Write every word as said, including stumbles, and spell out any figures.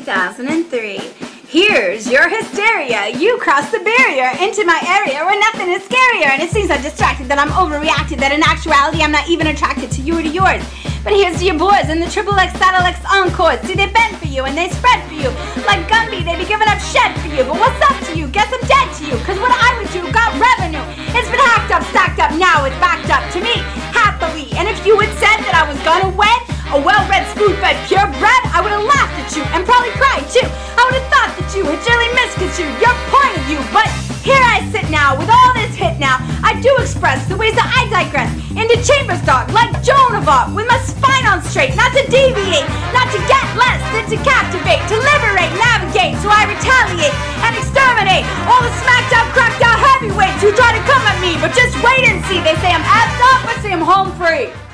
two thousand three. Here's your hysteria. You crossed the barrier into my area where nothing is scarier. And it seems I'm distracted, that I'm overreacted, that in actuality I'm not even attracted to you or to yours. But here's to your boys and the triple X, saddle X encores. See, they bend for you and they spread for you. Like Gumby, they be giving up shed for you. But what's up to you? Guess I'm dead to you. Cause what I would do got revenue. It's been hacked up, stacked up, now it's backed up to me. Happily. And if you had said that I was gonna wed a well-read, spoon-fed, purebred, I would have laughed at you and probably cried too. I would have thought that you had surely misconstrued your point of view. But here I sit now with all this hit now. I do express the ways that I digress into chambers dark like Joan of Arc, with my spine on straight, not to deviate, not to get less than to captivate, to liberate, navigate, so I retaliate and exterminate all the smacked up, cracked out heavyweights who try to come at me. But just wait and see. They say I'm effed up, I say I'm home free.